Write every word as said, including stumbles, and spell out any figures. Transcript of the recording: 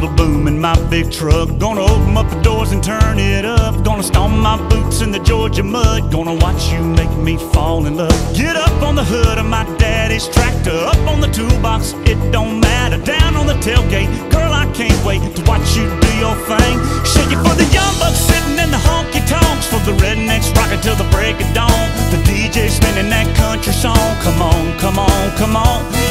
little boom in my big truck. Gonna open up the doors and turn it up. Gonna stomp my boots in the Georgia mud. Gonna watch you make me fall in love. Get up on the hood of my daddy's tractor. Up on the toolbox, it don't matter. Down on the tailgate, girl, I can't wait to watch you do your thing. Shake it for the young bucks sitting in the honky-tonks, for the rednecks rocking till the break of dawn. The D J spinning that country song. Come on, come on, come on.